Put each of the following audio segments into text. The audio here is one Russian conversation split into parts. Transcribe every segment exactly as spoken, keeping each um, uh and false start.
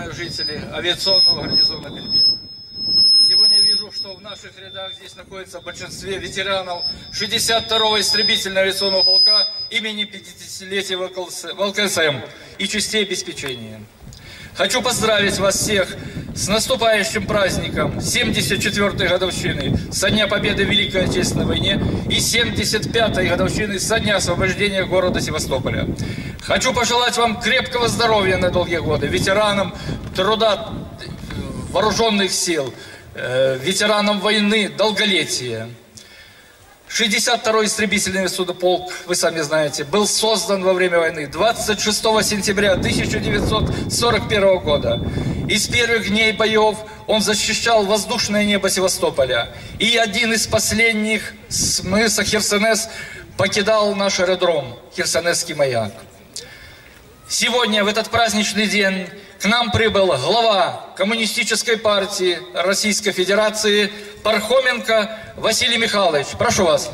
уважаемые жители авиационного гарнизона Бельбек. Сегодня вижу, что в наших рядах здесь находится в большинстве ветеранов шестьдесят второго истребительного авиационного полка имени пятидесятилетия ВЛКСМ и частей обеспечения. Хочу поздравить вас всех с наступающим праздником семьдесят четвёртой годовщины со дня победы в Великой Отечественной войне и семьдесят пятой годовщины со дня освобождения города Севастополя. Хочу пожелать вам крепкого здоровья на долгие годы, ветеранам труда вооруженных сил, ветеранам войны, долголетия. шестьдесят второй истребительный авиационный вы сами знаете, был создан во время войны двадцать шестого сентября тысяча девятьсот сорок первого года. И с первых дней боев он защищал воздушное небо Севастополя. И один из последних с мыса Херсонес покидал наш аэродром, Херсонесский маяк. Сегодня, в этот праздничный день, к нам прибыл глава Коммунистической партии Российской Федерации Пархоменко Василий Михайлович. Прошу вас.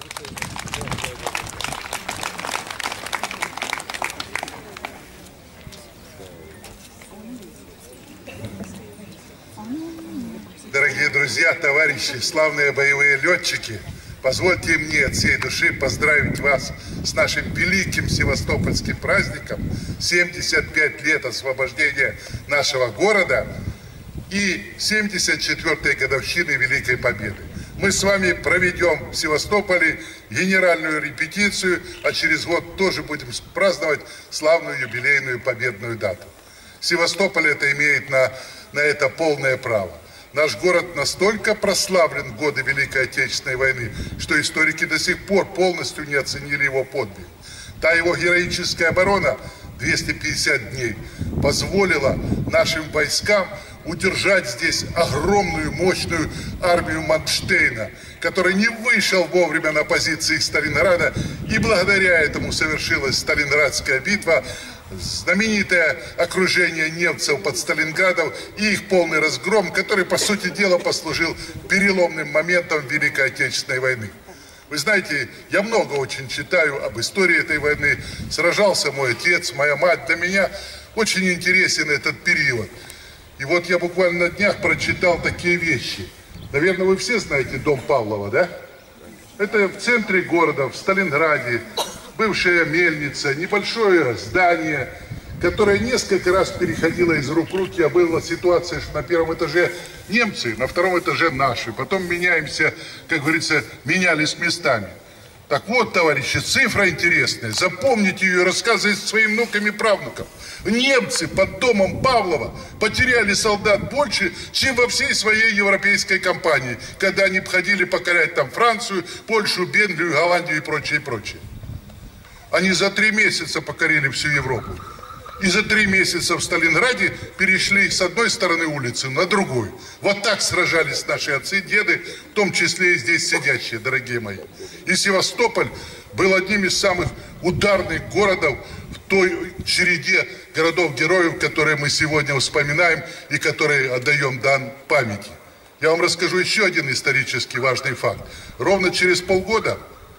Дорогие друзья, товарищи, славные боевые летчики, позвольте мне от всей души поздравить вас с нашим великим севастопольским праздником, семьдесят пять лет освобождения нашего города и семьдесят четвёртой годовщины Великой Победы. Мы с вами проведем в Севастополе генеральную репетицию, а через год тоже будем праздновать славную юбилейную победную дату. Севастополь это имеет на, на это полное право. Наш город настолько прославлен в годы Великой Отечественной войны, что историки до сих пор полностью не оценили его подвиг. Та его героическая оборона двести пятьдесят дней позволила нашим войскам удержать здесь огромную, мощную армию Манштейна, который не вышел вовремя на позиции Сталинграда, и благодаря этому совершилась Сталинградская битва, знаменитое окружение немцев под Сталинградом и их полный разгром, который, по сути дела, послужил переломным моментом Великой Отечественной войны. Вы знаете, я много очень читаю об истории этой войны. Сражался мой отец, моя мать. Для меня очень интересен этот период. И вот я буквально на днях прочитал такие вещи. Наверное, вы все знаете дом Павлова, да? Это в центре города, в Сталинграде. Бывшая мельница, небольшое здание, которое несколько раз переходило из рук в руки, а была ситуация, что на первом этаже немцы, на втором этаже наши. Потом меняемся, как говорится, менялись местами. Так вот, товарищи, цифра интересная. Запомните ее и рассказывайте своим внукам и правнукам. Немцы под домом Павлова потеряли солдат больше, чем во всей своей европейской кампании, когда они обходили покорять там Францию, Польшу, Бельгию, Голландию и прочее, прочее. Они за три месяца покорили всю Европу. И за три месяца в Сталинграде перешли с одной стороны улицы на другую. Вот так сражались наши отцы, деды, в том числе и здесь сидящие, дорогие мои. И Севастополь был одним из самых ударных городов в той череде городов-героев, которые мы сегодня вспоминаем и которые отдаем дан памяти. Я вам расскажу еще один исторически важный факт. Ровно через полгода,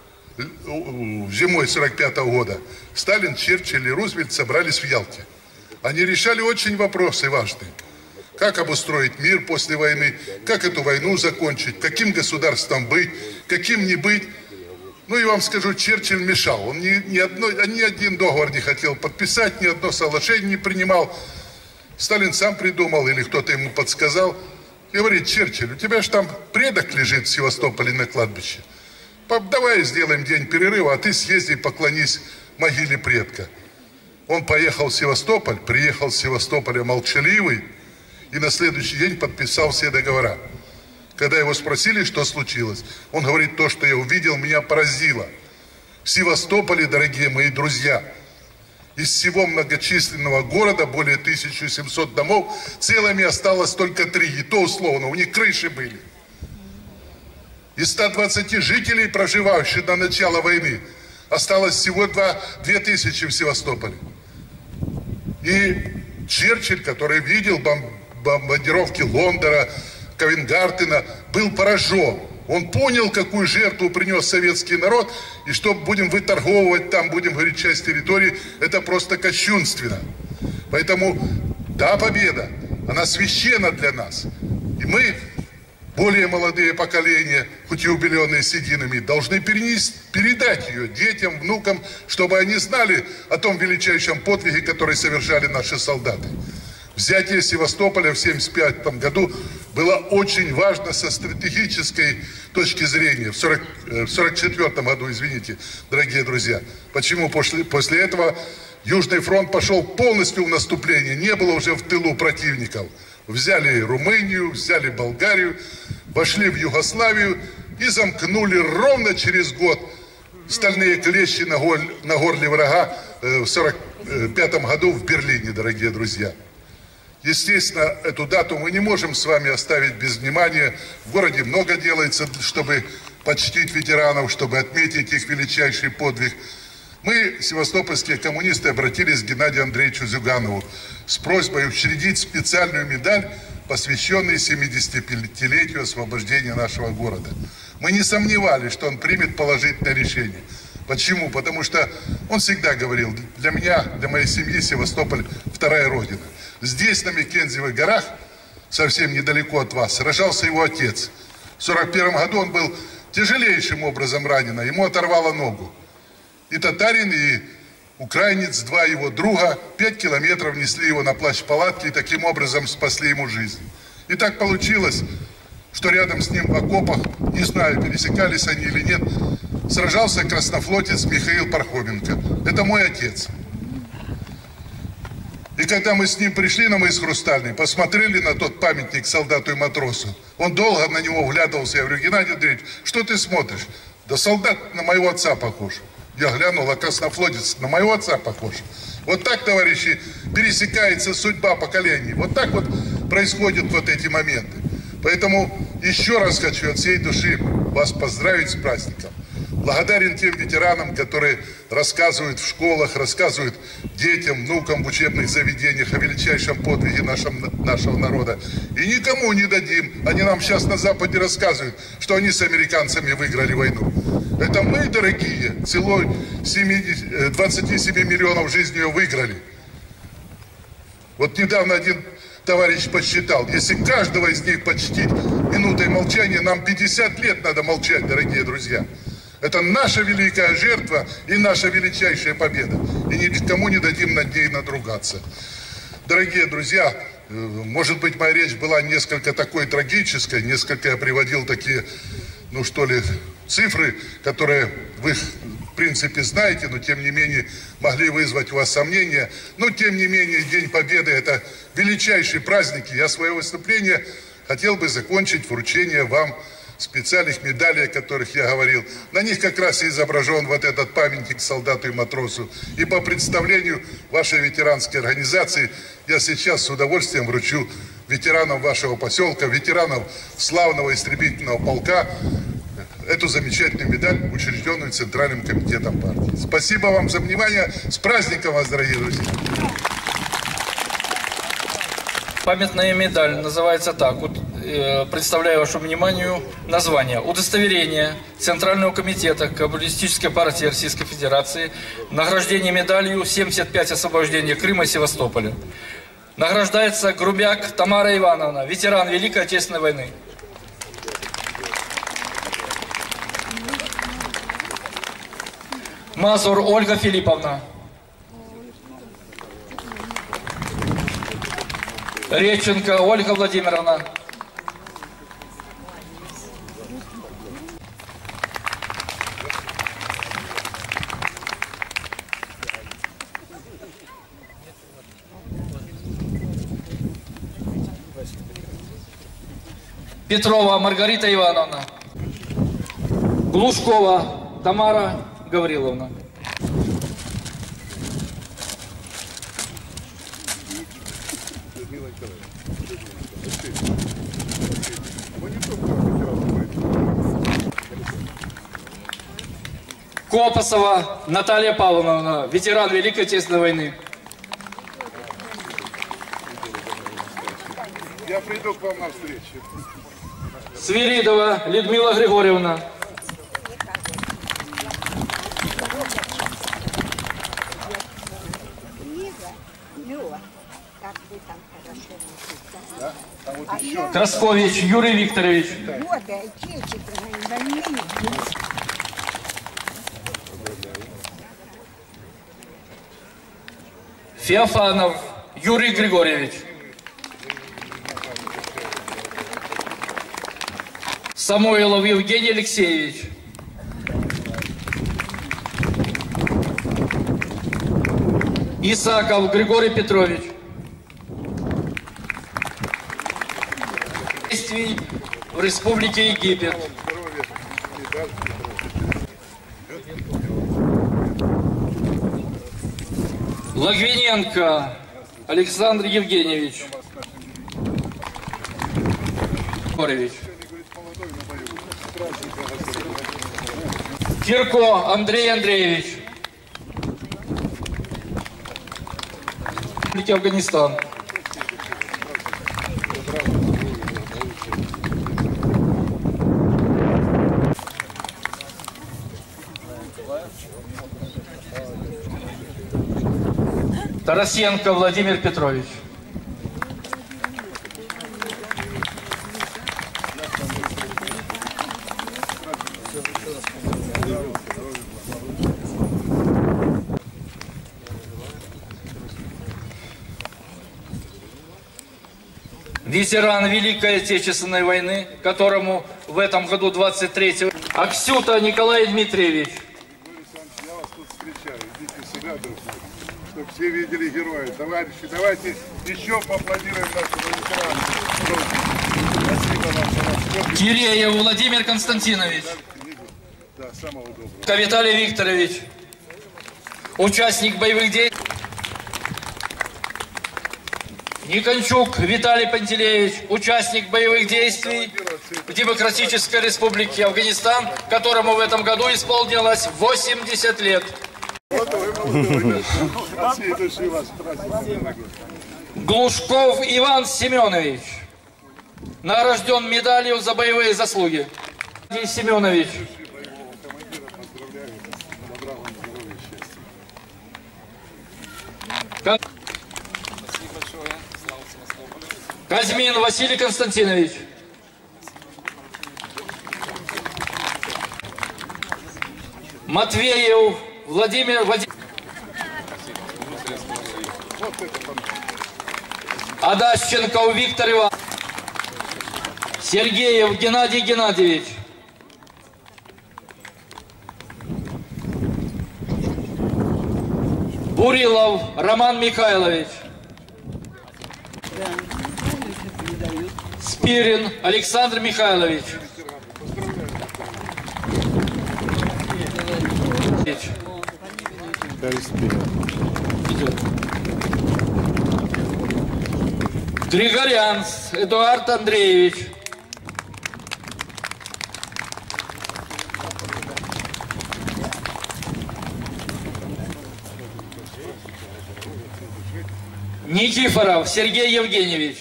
зимой сорок пятого года, Сталин, Черчилль и Рузвельт собрались в Ялте. Они решали очень вопросы важные. Как обустроить мир после войны, как эту войну закончить, каким государством быть, каким не быть. Ну и вам скажу, Черчилль мешал. Он ни, ни, одно, ни один договор не хотел подписать, ни одно соглашение не принимал. Сталин сам придумал или кто-то ему подсказал. И говорит: Черчилль, у тебя же там предок лежит в Севастополе на кладбище. Давай сделаем день перерыва, а ты съезди, поклонись могиле предка. Он поехал в Севастополь, приехал с Севастополя молчаливый и на следующий день подписал все договора. Когда его спросили, что случилось, он говорит: то, что я увидел, меня поразило. В Севастополе, дорогие мои друзья, из всего многочисленного города, более тысячи семисот домов, целыми осталось только три, и то условно, у них крыши были. Из ста двадцати жителей, проживающих до начала войны, осталось всего две тысячи в Севастополе. И Черчилль, который видел бом бомбардировки Лондона, Ковенгартена, был поражен. Он понял, какую жертву принес советский народ, и что будем выторговывать там, будем говорить, часть территории, это просто кощунственно. Поэтому Та победа, она священна для нас. И мы, более молодые поколения, хоть и убеленные сединами, должны перенести, передать ее детям, внукам, чтобы они знали о том величайшем подвиге, который совершали наши солдаты. Взятие Севастополя в семьдесят пятом году было очень важно со стратегической точки зрения. В сорок четвёртом году, извините, дорогие друзья. Почему? После, после этого Южный фронт пошел полностью в наступление. Не было уже в тылу противников. Взяли Румынию, взяли Болгарию, вошли в Югославию и замкнули ровно через год стальные клещи на, голь, на горле врага э, в сорок пятом году в Берлине, дорогие друзья. Естественно, эту дату мы не можем с вами оставить без внимания. В городе много делается, чтобы почтить ветеранов, чтобы отметить их величайший подвиг. Мы, севастопольские коммунисты, обратились к Геннадию Андреевичу Зюганову с просьбой учредить специальную медаль, посвященную семидесятипятилетию освобождения нашего города. Мы не сомневались, что он примет положительное решение. Почему? Потому что он всегда говорил, для меня, для моей семьи Севастополь вторая родина. Здесь, на Мекензевых горах, совсем недалеко от вас, сражался его отец. В сорок первом году он был тяжелейшим образом ранен, ему оторвало ногу. И татарин, и украинец, два его друга, пять километров несли его на плащ-палатке и таким образом спасли ему жизнь. И так получилось, что рядом с ним в окопах, не знаю, пересекались они или нет, сражался краснофлотец Михаил Пархоменко. Это мой отец. И когда мы с ним пришли на мыс Хрустальный, посмотрели на тот памятник солдату и матросу, он долго на него вглядывался. Я говорю, Геннадий Андреевич, что ты смотришь? Да солдат на моего отца похож. Я глянул, а краснофлотец на моего отца похож. Вот так, товарищи, пересекается судьба поколений. Вот так вот происходят вот эти моменты. Поэтому еще раз хочу от всей души вас поздравить с праздником. Благодарен тем ветеранам, которые рассказывают в школах, рассказывают детям, внукам в учебных заведениях о величайшем подвиге нашем, нашего народа. И никому не дадим. Они нам сейчас на Западе рассказывают, что они с американцами выиграли войну. Это мы, дорогие, целой двадцати семи миллионов жизнью выиграли. Вот недавно один товарищ подсчитал, если каждого из них почтить минутой молчания, нам пятьдесят лет надо молчать, дорогие друзья. Это наша великая жертва и наша величайшая победа. И никому не дадим над ней надругаться. Дорогие друзья, может быть, моя речь была несколько такой трагической, несколько я приводил такие, ну что ли, цифры, которые вы, в принципе, знаете, но тем не менее могли вызвать у вас сомнения. Но тем не менее, День Победы – это величайший праздник. И я свое выступление хотел бы закончить вручение вам специальных медалей, о которых я говорил. На них как раз и изображен вот этот памятник солдату и матросу. И по представлению вашей ветеранской организации я сейчас с удовольствием вручу ветеранам вашего поселка, ветеранам славного истребительного полка эту замечательную медаль, учрежденную Центральным комитетом партии. Спасибо вам за внимание. С праздником вас, дорогие друзья! Памятная медаль называется так. Вот, э, представляю вашему вниманию название. Удостоверение Центрального комитета Коммунистической партии Российской Федерации. Награждение медалью семьдесят пять освобождения Крыма и Севастополя. Награждается Грубяк Тамара Ивановна, ветеран Великой Отечественной войны. Мазур Ольга Филипповна. Реченко Ольга Владимировна. Петрова Маргарита Ивановна. Глушкова Тамара Гавриловна. Копосова Наталья Павловна, ветеран Великой Отечественной войны. Я приду к вам на встречу. Свиридова Людмила Григорьевна. Лиза, Люба, как вы там? Краскович Юрий Викторович. Феофанов Юрий Григорьевич. Самойлов Евгений Алексеевич. Исаков Григорий Петрович. Действий в Республике Египет. Логвиненко Александр Евгеньевич. Григорьевич. Кирко Андрей Андреевич. Республики Афганистан. Тарасенко Владимир Петрович. Ветеран Великой Отечественной войны, которому в этом году двадцать третьего. Аксюта Николай Дмитриевич. Я вас тут встречаю. Идите сюда, друзья, чтобы все видели героя. Товарищи, давайте еще поаплодируем нашему ветерану. Спасибо вам за ваш. Киреев Владимир Константинович. Да, самого доброго. Виталий Викторович. Участник боевых действий. Никончук Виталий Пантелеевич, участник боевых действий в Демократической Республике Афганистан, которому в этом году исполнилось восемьдесят лет. Глушков Иван Семенович, награжден медалью за боевые заслуги. Семенович. Казьмин Василий Константинович. Матвеев Владимир Владимирович. Адащенко Виктор Иванович. Сергеев Геннадий Геннадьевич. Бурилов Роман Михайлович. Спирин Александр Михайлович. Григорянц Эдуард Андреевич. Никифоров Сергей Евгеньевич.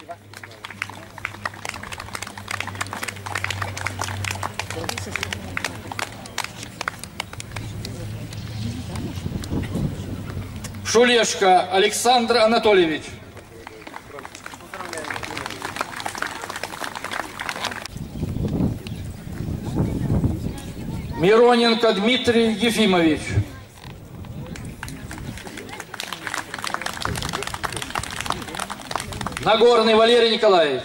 Шулешко Александр Анатольевич. Мироненко Дмитрий Ефимович. Нагорный Валерий Николаевич.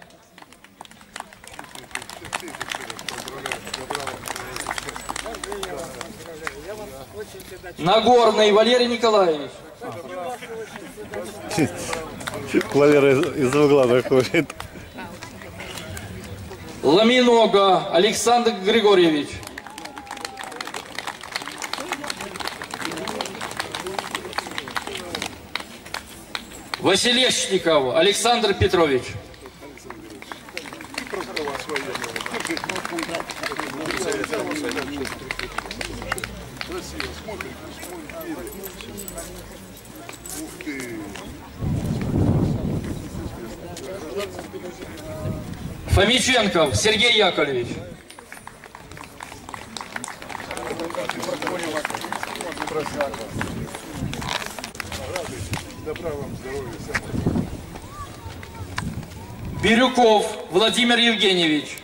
Нагорный Валерий Николаевич. Валера из угла заходит. Ламинога Александр Григорьевич. Василешников Александр Петрович. Фомиченков Сергей Яковлевич. Добра вам здоровья. Бирюков Владимир Евгеньевич.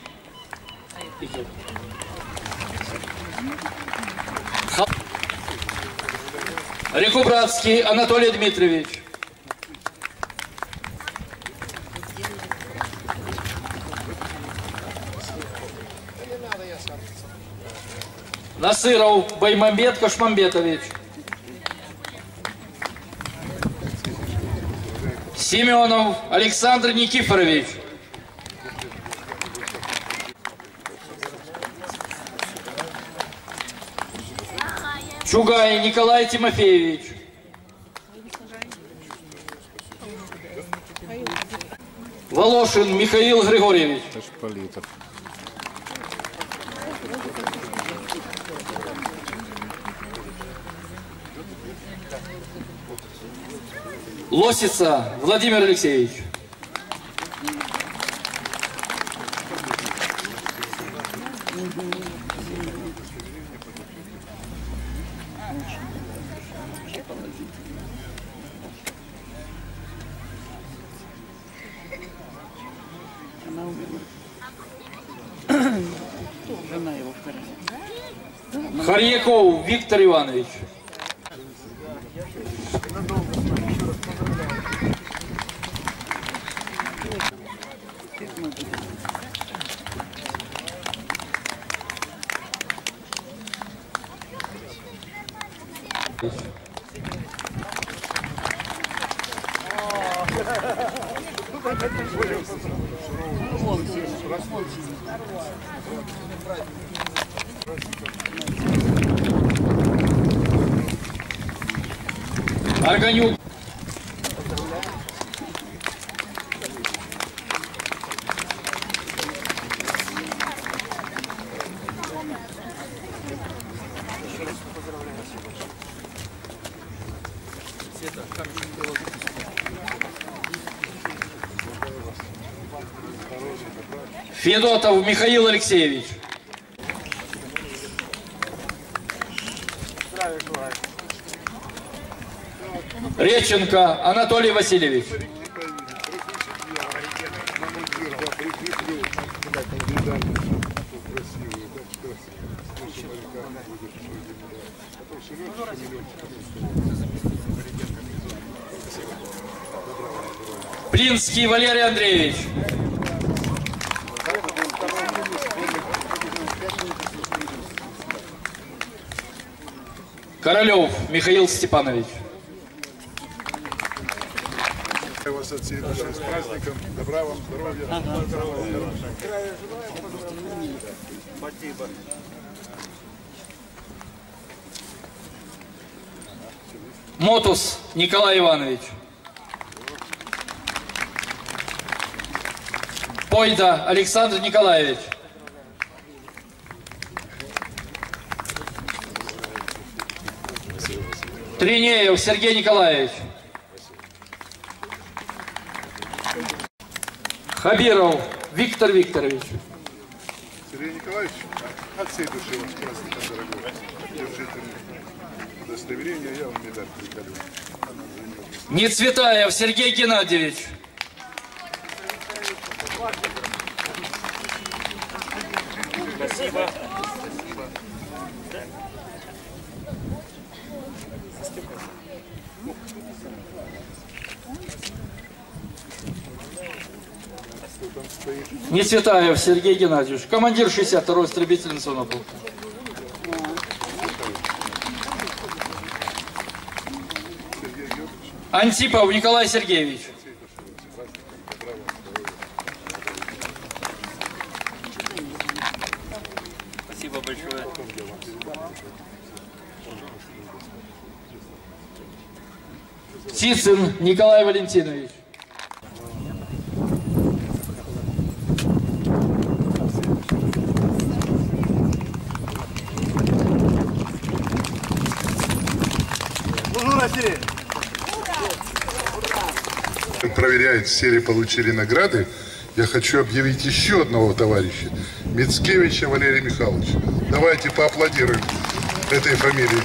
Рекубратский Анатолий Дмитриевич. Насыров Баймамбет Кашмамбетович. Семенов Александр Никифорович. Чугай Николай Тимофеевич. Волошин Михаил Григорьевич. Лосица Владимир Алексеевич. Харьяков Виктор Иванович. Арганюк. Федотов Михаил Алексеевич. Реченко Анатолий Васильевич. Плинский Валерий Андреевич. Королев Михаил Степанович. Вас от всей души с праздником. Добра вам, здоровья. Спасибо. Мотус Николай Иванович. Пойда Александр Николаевич. Тринеев Сергей Николаевич. Хабиров Виктор Викторович. Сергей Николаевич, от всей души вас праздником, дорогой. Держите удостоверение, я вам медаль приколю. Нецветаев Сергей Геннадьевич. Спасибо. Нецветаев Сергей Геннадьевич, командир шестьдесят второго истребительного авиационного полка. Антипов Николай Сергеевич. Спасибо большое. Цицин Николай Валентинович. Проверяет, все ли получили награды. Я хочу объявить еще одного товарища. Мицкевича Валерия Михайловича. Давайте поаплодируем этой фамилии.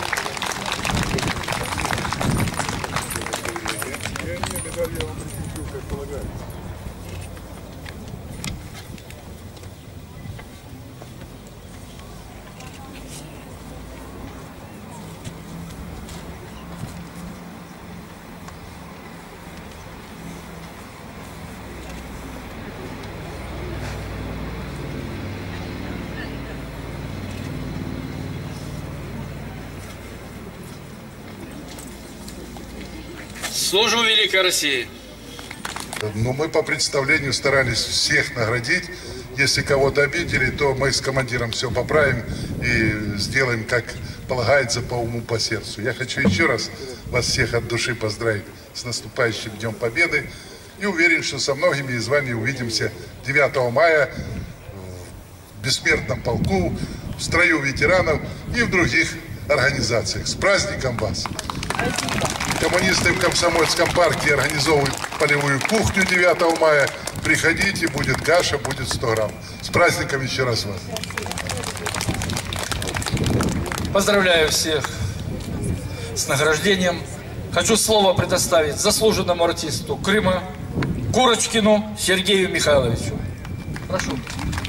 Служу Великой России. Ну, мы по представлению старались всех наградить. Если кого-то обидели, то мы с командиром все поправим и сделаем, как полагается, по уму, по сердцу. Я хочу еще раз вас всех от души поздравить с наступающим Днем Победы. И уверен, что со многими из вами увидимся девятого мая в бессмертном полку, в строю ветеранов и в других организациях. С праздником вас! Коммунисты в Комсомольском парке организовывают полевую кухню девятого мая. Приходите, будет каша, будет сто грамм. С праздником еще раз вас. Поздравляю всех с награждением. Хочу слово предоставить заслуженному артисту Крыма Курочкину Сергею Михайловичу. Прошу.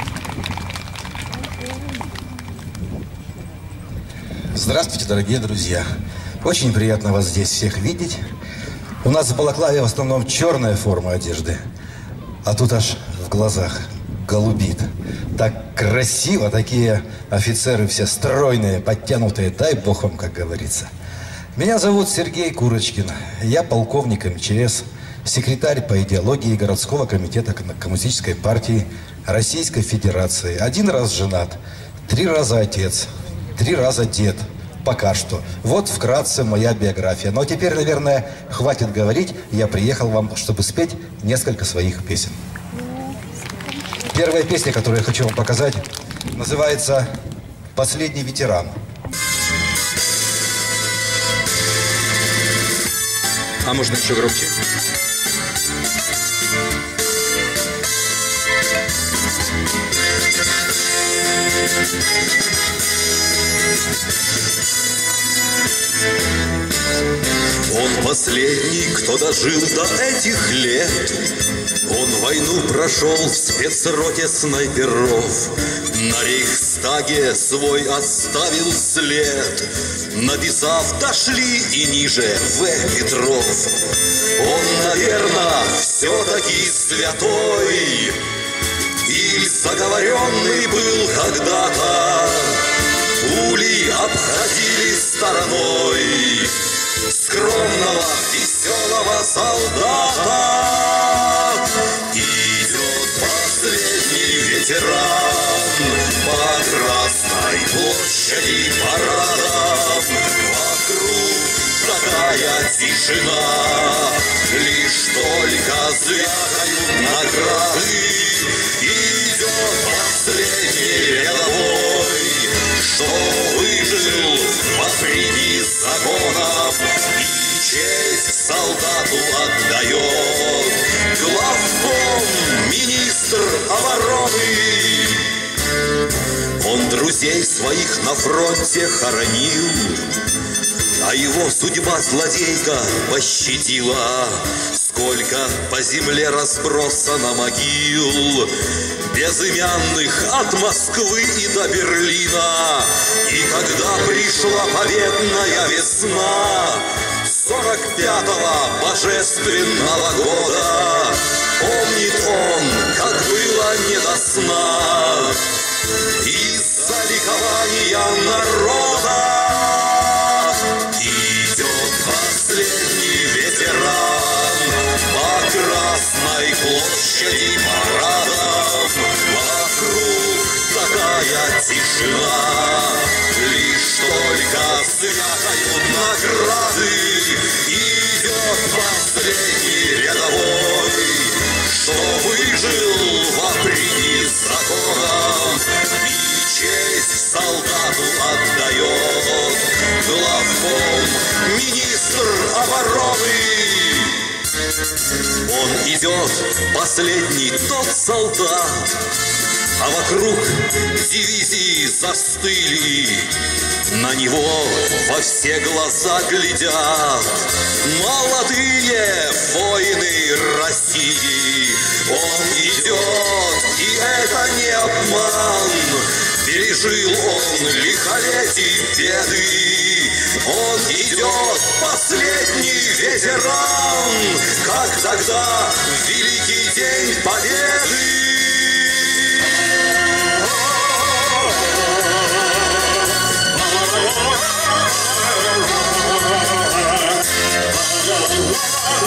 Здравствуйте, дорогие друзья. Очень приятно вас здесь всех видеть. У нас в Балаклаве в основном черная форма одежды, а тут аж в глазах голубит. Так красиво, такие офицеры все стройные, подтянутые, дай бог вам, как говорится. Меня зовут Сергей Курочкин, я полковник эм че эс, секретарь по идеологии городского комитета Коммунистической партии Российской Федерации. Один раз женат, три раза отец, три раза дед. Пока что. Вот вкратце моя биография. Но теперь, наверное, хватит говорить. Я приехал вам, чтобы спеть несколько своих песен. Первая песня, которую я хочу вам показать, называется «Последний ветеран». А можно еще громче? Он последний, кто дожил до этих лет. Он войну прошел в спецроте снайперов. На Рейхстаге свой оставил след, написав «Дошли» и ниже В. Петров. Он, наверное, все-таки святой или заговоренный был когда-то. Пули обходили стороной скромного, веселого солдата. Идет последний ветеран по Красной площади парадом. Вокруг такая тишина, лишь только звякают награды. Идет последний рядовой, что выжил вопреки законам и честь солдату отдает. Главком, министр обороны. Он друзей своих на фронте хоронил, а его судьба злодейка пощадила. Сколько по земле разбросано могил, безымянных от Москвы и до Берлина. И когда пришла победная весна сорок пятого божественного года, помнит он, как было не до сна из-за ликования народа. Идет последний ветеран по Красной площади парадом. Вокруг такая тишина, лишь только звякают награды. Идет последний рядовой, что выжил вопреки законам и честь солдату отдает. Главком, министр обороны. Он идет, последний тот солдат, а вокруг дивизии застыли. На него во все глаза глядят молодые воины России. Он идет, и это не обман, пережил он лихолетие беды. Он идет, последний ветеран, как тогда в великий день победы. Oh,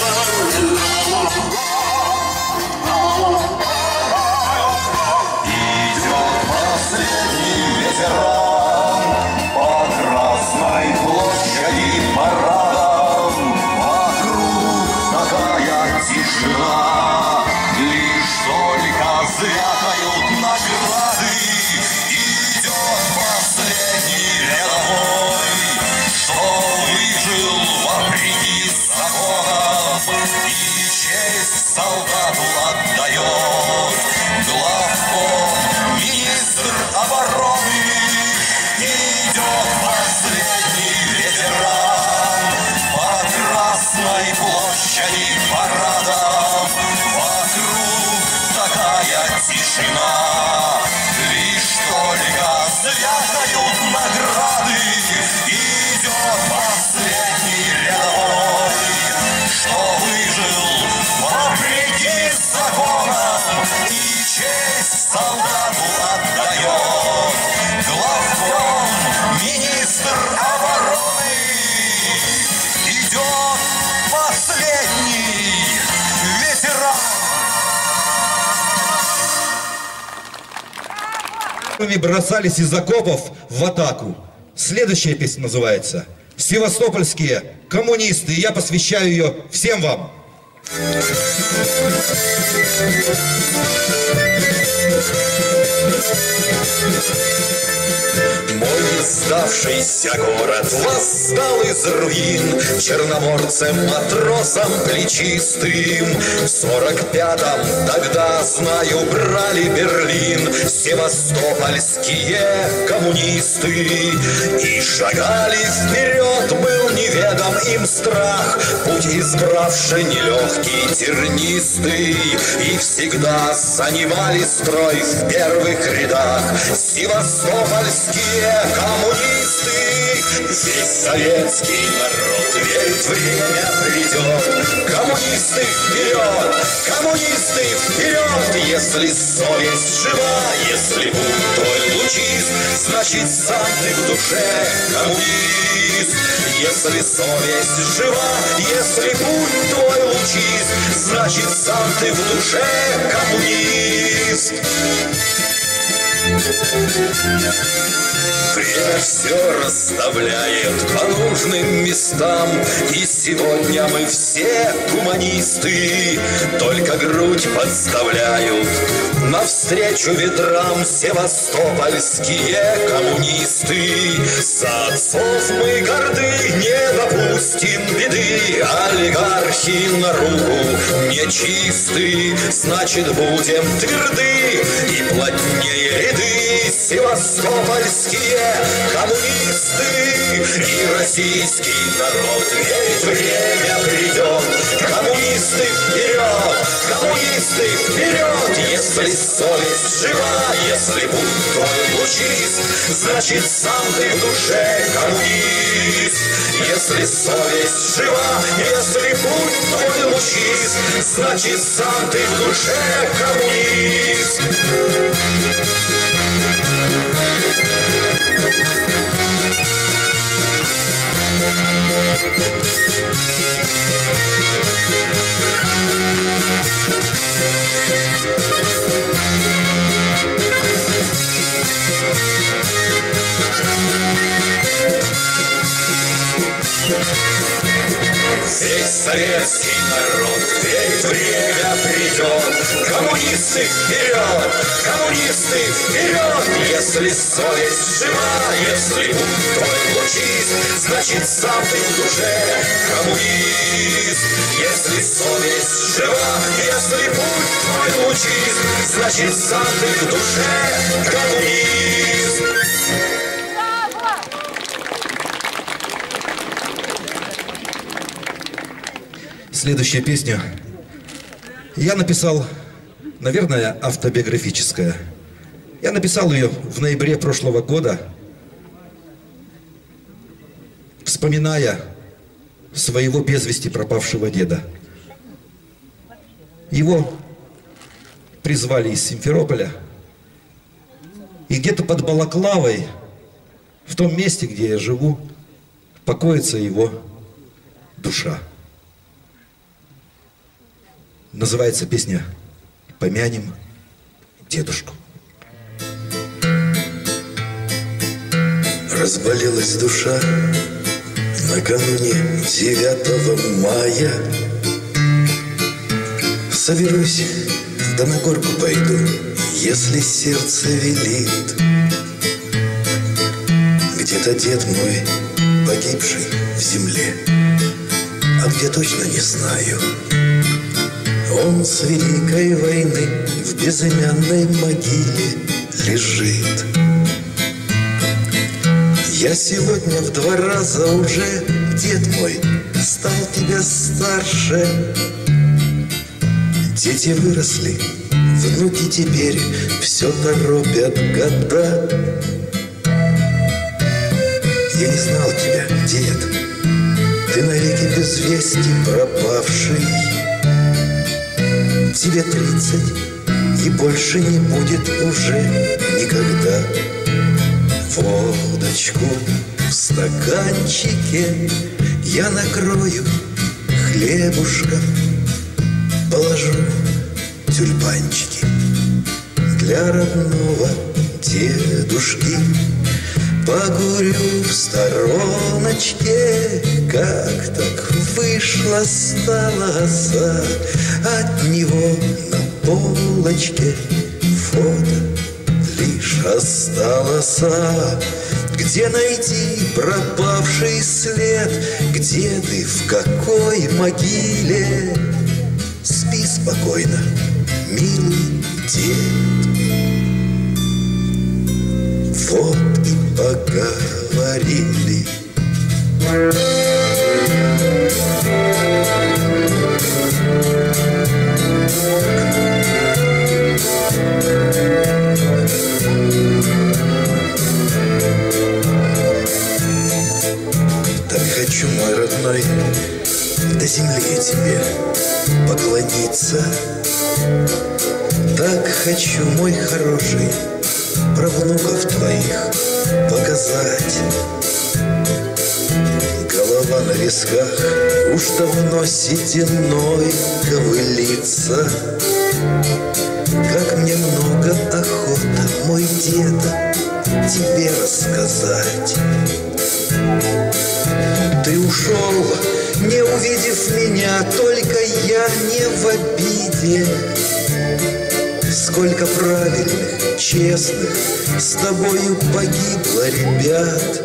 тишина, лишь только звякают награды, идет последний рядовой, что выжил вопреки законам и честь солдату отдает. Главком министр обороны идет последний ветеран. Бросались из окопов в атаку. Следующая песня называется «Севастопольские коммунисты». И я посвящаю ее всем вам. Мой сдавшийся город восстал из руин, черноморцем, матросом плечистым. В сорок пятом тогда, знаю, брали Берлин севастопольские коммунисты. И шагали вперед, был неведом им страх, путь избравший нелегкий, тернистый. И всегда занимали строй в первых рядах севастопольские коммунисты. Весь советский народ верит, время придет. Коммунисты вперед, коммунисты вперед. Если совесть жива, если путь твой лучист, значит сам ты в душе коммунист. Если совесть жива, если путь твой лучист, значит сам ты в душе коммунист. Время все расставляет по нужным местам, и сегодня мы все гуманисты, только грудь подставляют навстречу ветрам севастопольские коммунисты. За отцов мы горды, не допустим беды, олигархи на руку нечисты, значит будем тверды и плотнее ряды севастопольские коммунисты. И российский народ верит, время придет. Коммунисты вперед, коммунисты вперед. Если совесть жива, если путь твой лучист, значит сам ты в душе коммунист. Если совесть жива, если путь твой лучист, значит сам ты в душе коммунист. Весь советский народ верит, время придет. Коммунисты вперед, коммунисты вперед. Если совесть жива, если путь твой лучист, значит сам ты в душе коммунист. Если совесть жива, если путь твой лучист, значит сам ты в душе коммунист. Следующая песня я написал, наверное, автобиографическая. Я написал ее в ноябре прошлого года, вспоминая своего без вести пропавшего деда. Его призвали из Симферополя, и где-то под Балаклавой, в том месте, где я живу, покоится его душа. Называется песня «Помянем дедушку». Разболелась душа накануне девятого мая. Соберусь, да на горку пойду, если сердце велит. Где-то дед мой, погибший в земле, а где точно не знаю. Он с Великой войны в безымянной могиле лежит. Я сегодня в два раза уже, дед мой, стал тебя старше. Дети выросли, Внуки теперь все торопят года. Я не знал тебя, дед, ты навеки без вести пропавший. Тебе тридцать, и больше не будет уже никогда. Водочку в стаканчике я накрою хлебушка, положу тюльпанчики для родного дедушки. Покурю в стороночке, как так вышло, стало за от него на полочке фото лишь осталось. Где найти пропавший след? Где ты, в какой могиле? Спи спокойно, милый дед. Вот и поговорили. Так хочу, мой родной, до земли тебе поклониться. Так хочу, мой хороший, про внуков твоих показать. Голова на висках уж давно сединой ковылится. Как мне много охота, мой деда, тебе рассказать. Ты ушел, не увидев меня, только я не в обиде. Сколько правильных, честных с тобою погибло ребят.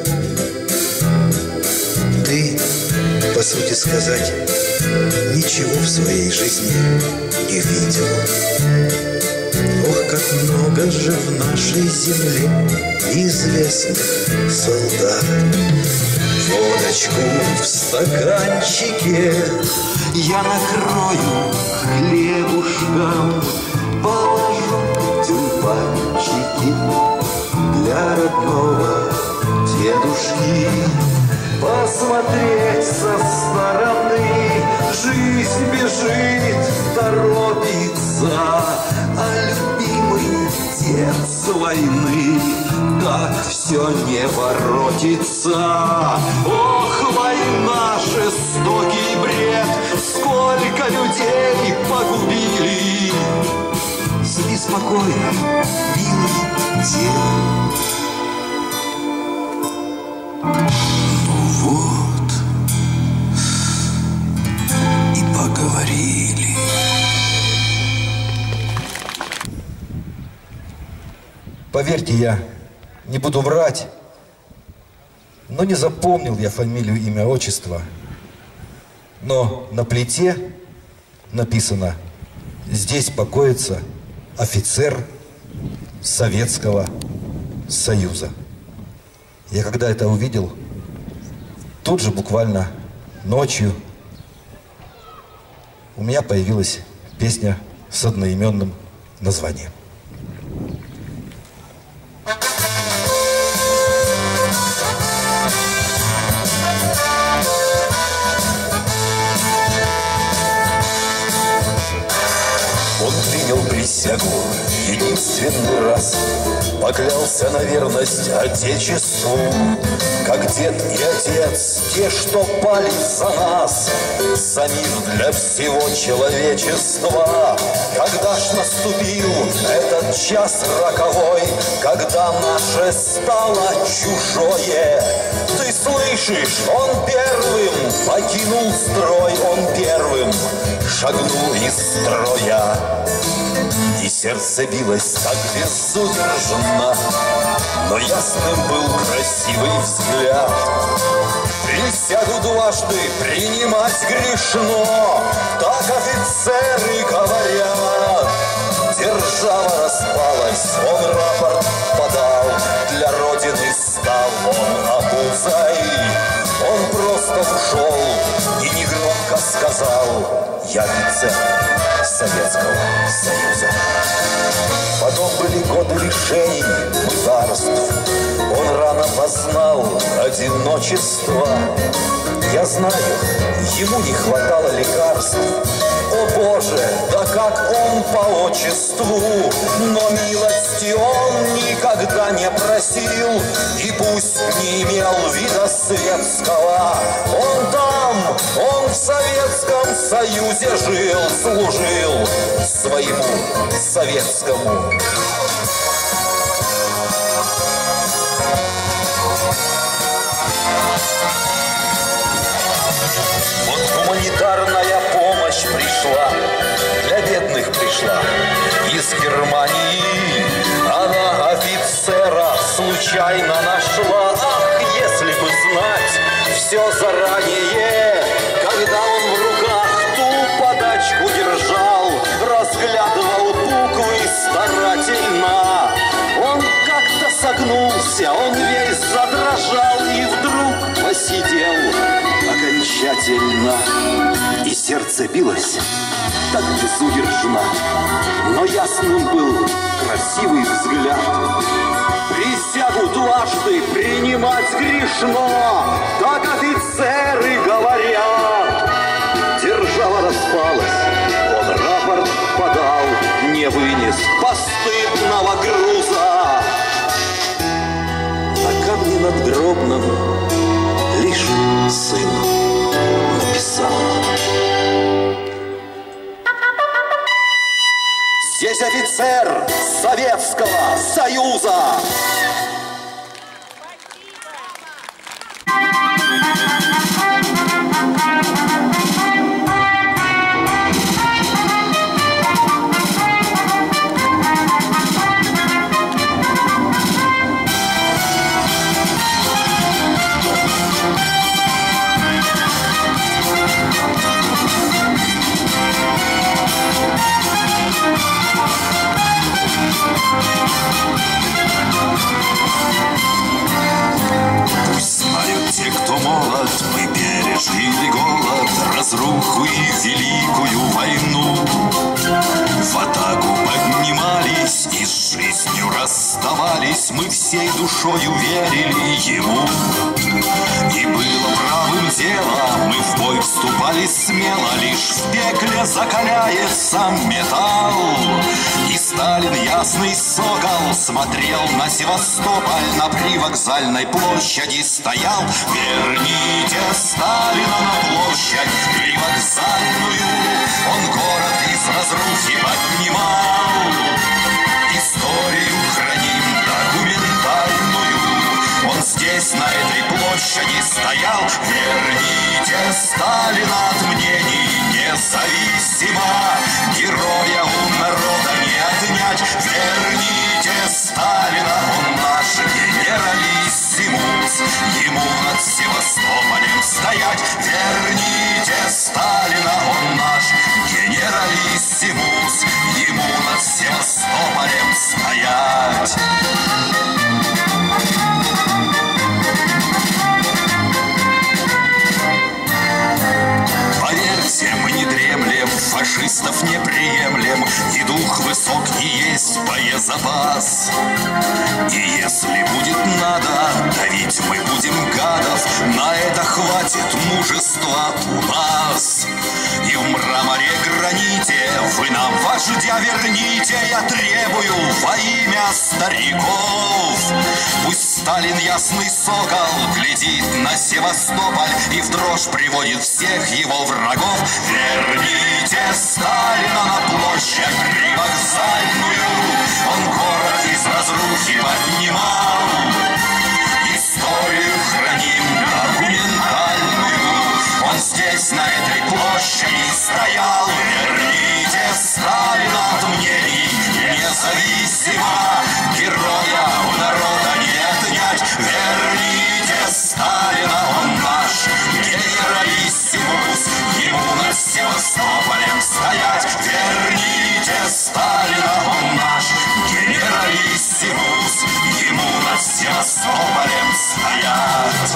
Ты, по сути сказать, ничего в своей жизни не видел. Ох, как много же в нашей земле неизвестных солдат. Водочку в стаканчике я накрою хлебушком, положу тюльпанчики для родного дедушки. Посмотреть со стороны, жизнь бежит, торопится, а любимый дед с войны так все не воротится. Ох, война, жестокий бред, сколько людей погубили. Спи спокойно, милый дед. Ну вот и поговорили. Поверьте, я не буду врать, но не запомнил я фамилию, имя, отчество. Но на плите написано: здесь покоится офицер Советского Союза. Я когда это увидел, тут же буквально ночью у меня появилась песня с одноименным названием. Он принял присягу единственный раз, поклялся на верность Отечеству, как дед и отец, те, что пали за нас, за мир для всего человечества. Когда ж наступил этот час роковой, когда наше стало чужое, ты слышишь, он первым покинул строй, он первым шагнул из строя. И сердце билось так безудержно, но ясным был красивый взгляд. Присягу дважды принимать грешно, так офицеры говорят. Держава распалась, он рапорт подал, для Родины стал он обузой. Он просто ушел и негромко сказал: я офицер Советского Союза. потом были годы лишений, мытарств. Он рано познал одиночество. Я знаю, ему не хватало лекарств. О Боже, да как он по отчеству, но милости он никогда не просил, и пусть не имел вида светского. Он там, он в Советском Союзе жил, служил своему советскому. Вот гуманитарная помощь пришла, для бедных пришла из Германии. Она офицера случайно нашла. Ах, если бы знать все заранее, когда он в руках ту подачку держал, разглядывал буквы старательно. Он как-то согнулся, он весь задрожал и вдруг посидел окончательно. И сердце билось так безудержно, но ясным был красивый взгляд. Присягу дважды принимать грешно, так офицеры говорят. Держава распалась, он рапорт подал, не вынес постыдного груза. На камне надгробном лишь сын написал: здесь офицер Советского Союза. Пусть знают те, кто молод, мы пережили голод, разруху и великую войну. В атаку поднимались и с жизнью расставались, мы всей душою верили ему. И было правым делом, мы в бой вступали смело, лишь в пекле закаляется металл. И Сталин, ясный сокол, смотрел на Севастополь, на привокзальной площади стоял. Верните Сталина на площадь привокзальную, он город из разрухи поднимал. Историю храним документальную, он здесь на этой площади стоял. Верните Сталина от мнений независимо, героя у народа не отнять. Верните Сталина, он наш генералиссимус, ему над Севастополем стоять. Верните Сталина, он наш генералиссимус, ему над Севастополем стоять. Поверьте, мы не дремлем, фашистов не приемлем, и дух высок, и есть боезапас. И если будет надо, давить мы будем гадов, на это хватит мужества у нас. И в мраморе граните вы нам вождя верните, я требую во имя стариков. Пусть Сталин, ясный сокол, глядит на Севастополь и в дрожь приводит всех его врагов. Верните Сталина на площадь привокзальную, он город из разрухи поднимал. Историю храним документальную, он здесь на этой площади стоял. Верните Сталина от мнений независимо, героя у народа не отнять. Верните Сталина, он наш генералиссимус, ему над Севастополем стоять. Верните Сталина, он наш генералиссимус, ему над Севастополем стоять.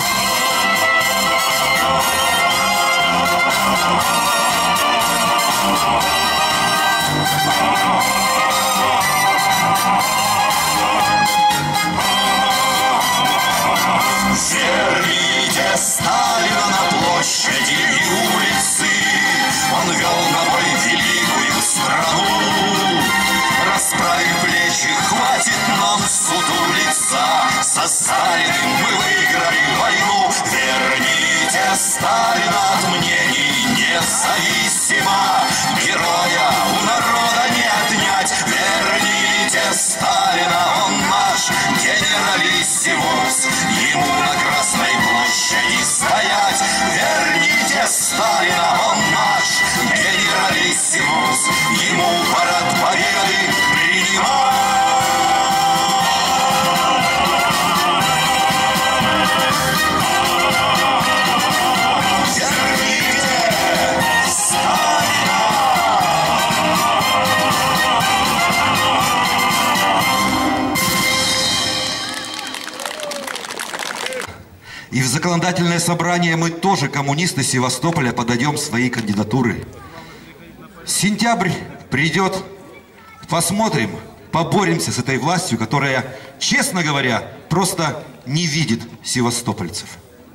Oh, независима. Героя у народа не отнять. Верните Сталина, он наш генералиссимус. Ему на Красной площади стоять. Верните Сталина, он наш генералиссимус. Ему парад победы принимать. И в законодательное собрание мы тоже, коммунисты Севастополя, подойдем свои кандидатуры. Сентябрь придет, посмотрим, поборемся с этой властью, которая, честно говоря, просто не видит севастопольцев.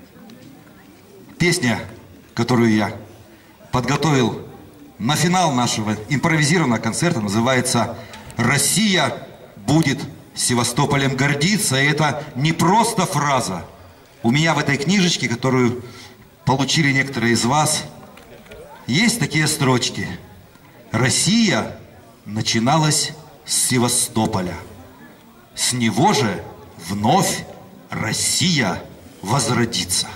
Песня, которую я подготовил на финал нашего импровизированного концерта, называется «Россия будет Севастополем гордиться». И это не просто фраза. У меня в этой книжечке, которую получили некоторые из вас, есть такие строчки. Россия начиналась с Севастополя. С него же вновь Россия возродится.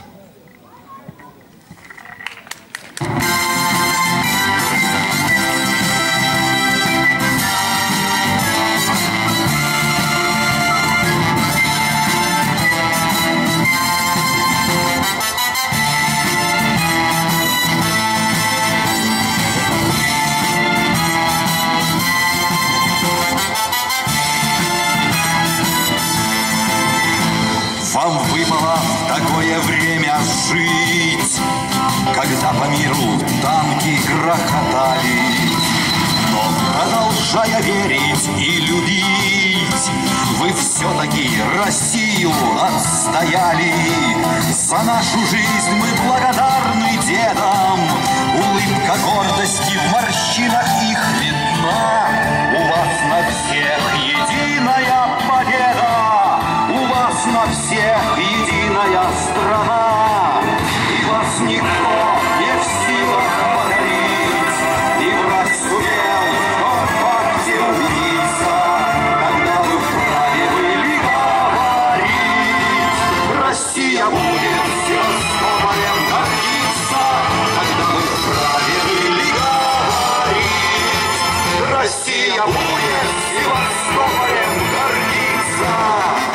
Вам выпало в такое время жить, когда по миру танки грохотали. Но продолжая верить и любить, вы все-таки Россию отстояли. За нашу жизнь мы благодарны дедам. Улыбка гордости в морщинах их видна. У вас на всех единая победа. У вас на всех единая страна, и вас никто не в силах покорить. И враг сумел в том факте убедиться, когда вы вправе были говорить. Россия будет Севастополем гордиться, когда вы вправе были говорить. Россия будет Севастополем гордиться.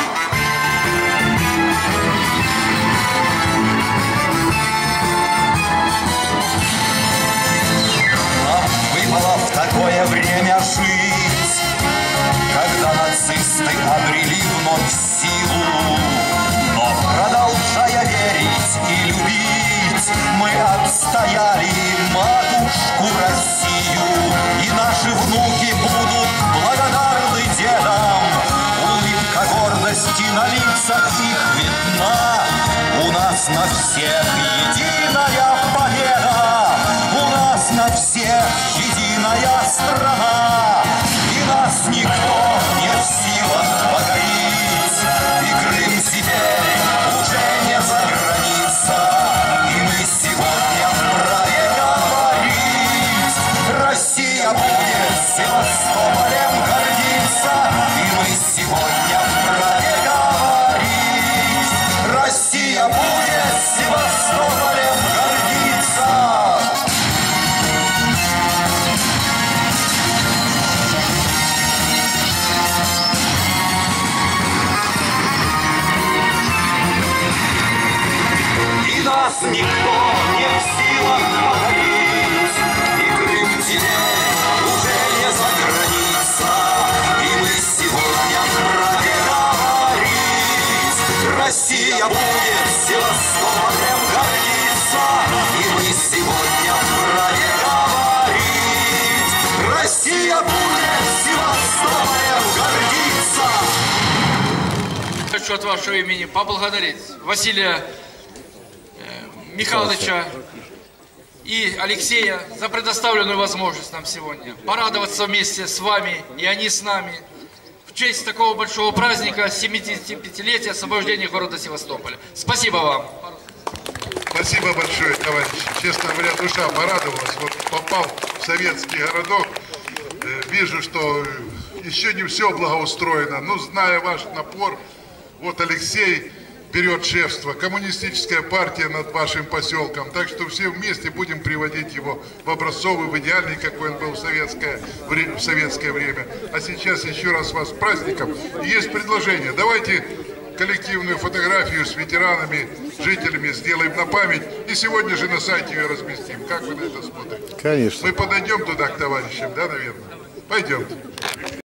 В такое время жить, когда нацисты обрели вновь силу. Но продолжая верить и любить, мы отстояли матушку Россию. И наши внуки будут благодарны дедам. Улыбка гордости на лицах их видна. У нас на всех единая победа. У нас на всех единая страна, и нас никто не в силах покорить. И Крым теперь уже не за граница, и мы сегодня вправе говорить. Россия будет Севастополем гордиться, и мы сегодня вправе говорить. Россия будет Севастополем гордиться. Нас никто не в силах покорить, и Крым теперь уже не за граница, и мы сегодня вправе говорить. Россия будет Севастополем гордиться, и мы сегодня вправе говорить. Россия будет Севастополем гордиться. Хочу от вашего имени поблагодарить Василия Михайловича и Алексея за предоставленную возможность нам сегодня порадоваться вместе с вами, и они с нами, в честь такого большого праздника семидесятипятилетия освобождения города Севастополя. Спасибо вам. Спасибо большое, товарищи. Честно говоря, душа порадовалась. Вот попал в советский городок. Вижу, что еще не все благоустроено. Ну, зная ваш напор, вот Алексей берет шефство, коммунистическая партия над вашим поселком. Так что все вместе будем приводить его в образцовый, в идеальный, какой он был в советское, в советское время. А сейчас еще раз вас с праздником. И есть предложение. Давайте коллективную фотографию с ветеранами, жителями сделаем на память. И сегодня же на сайте ее разместим. Как вы на это смотрите? Конечно. Мы подойдем туда к товарищам, да, наверное? Пойдемте.